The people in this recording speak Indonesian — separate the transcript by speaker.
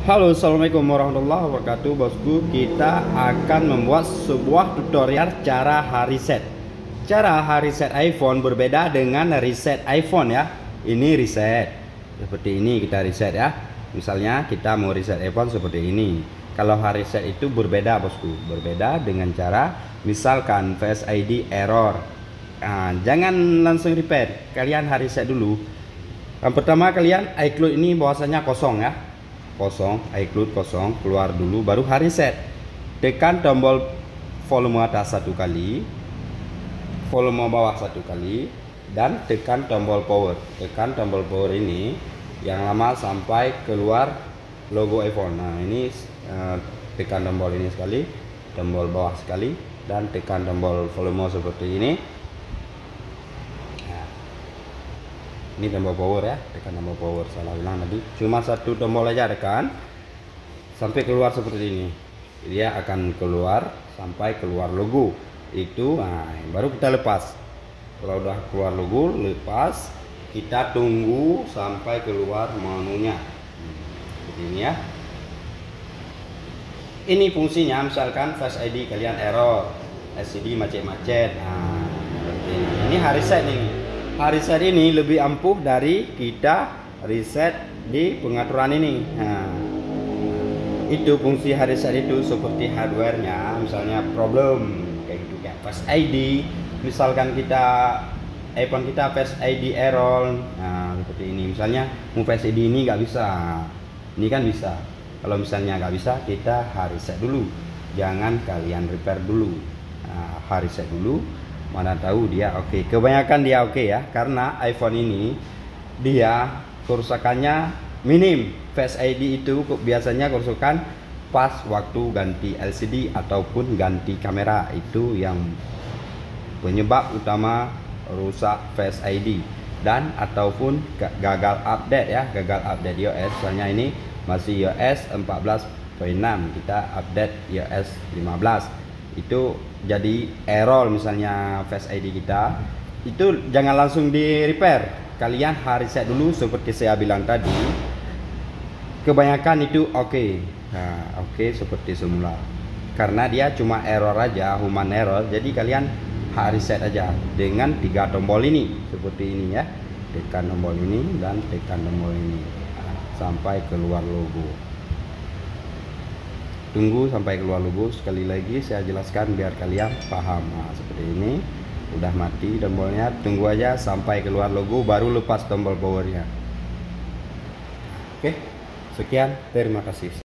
Speaker 1: Halo, assalamualaikum warahmatullahi wabarakatuh, bosku. Kita akan membuat sebuah tutorial cara reset. Cara reset iPhone berbeda dengan reset iPhone ya. Ini reset seperti ini, kita reset ya. Misalnya kita mau reset iPhone seperti ini. Kalau reset itu berbeda, bosku. Berbeda dengan cara misalkan Face ID error. Jangan langsung repair, kalian reset dulu. Yang pertama, kalian iCloud ini bahwasanya kosong ya. Kosong, iCloud kosong, keluar dulu baru reset. Tekan tombol volume atas satu kali, volume bawah satu kali, dan tekan tombol power. Tekan tombol power ini yang lama sampai keluar logo iPhone. Nah, ini tekan tombol ini sekali, tombol bawah sekali, dan tekan tombol volume seperti ini. Ini tombol power ya, tekan tombol power, salah bilang tadi. Cuma satu tombol aja tekan sampai keluar seperti ini. Dia akan keluar sampai keluar logo. Itu baru kita lepas. Kalau udah keluar logo, lepas. Kita tunggu sampai keluar menunya. Seperti ini ya. Ini fungsinya, misalkan Face ID kalian error, LCD macet-macet. Ini reset nih. Reset ini lebih ampuh dari kita reset di pengaturan ini. Itu fungsi reset itu seperti hardwarenya, misalnya problem kayak gitu, kayak Face ID. Misalkan kita iPhone kita Face ID error, seperti ini. Misalnya mau Face ID ini nggak bisa, ini kan bisa. Kalau misalnya nggak bisa, kita reset dulu. Jangan kalian repair dulu, reset dulu. Mana tahu dia oke. Kebanyakan dia oke ya, karena iPhone ini dia kerusakannya minim. Face ID itu biasanya kerusakan pas waktu ganti LCD ataupun ganti kamera. Itu yang penyebab utama rusak Face ID, dan ataupun gagal update ya, gagal update iOS. Soalnya ini masih iOS 14.6, kita update iOS 15. Itu jadi error misalnya Face ID kita, itu jangan langsung di repair, kalian reset dulu seperti saya bilang tadi. Kebanyakan itu oke. Oke seperti semula, karena dia cuma error aja, human error. Jadi kalian reset aja dengan 3 tombol ini seperti ini ya. Tekan tombol ini dan tekan tombol ini sampai keluar logo. Tunggu sampai keluar logo. Sekali lagi saya jelaskan biar kalian paham. Seperti ini udah mati tombolnya, tunggu aja sampai keluar logo baru lepas tombol powernya. Oke, sekian, terima kasih.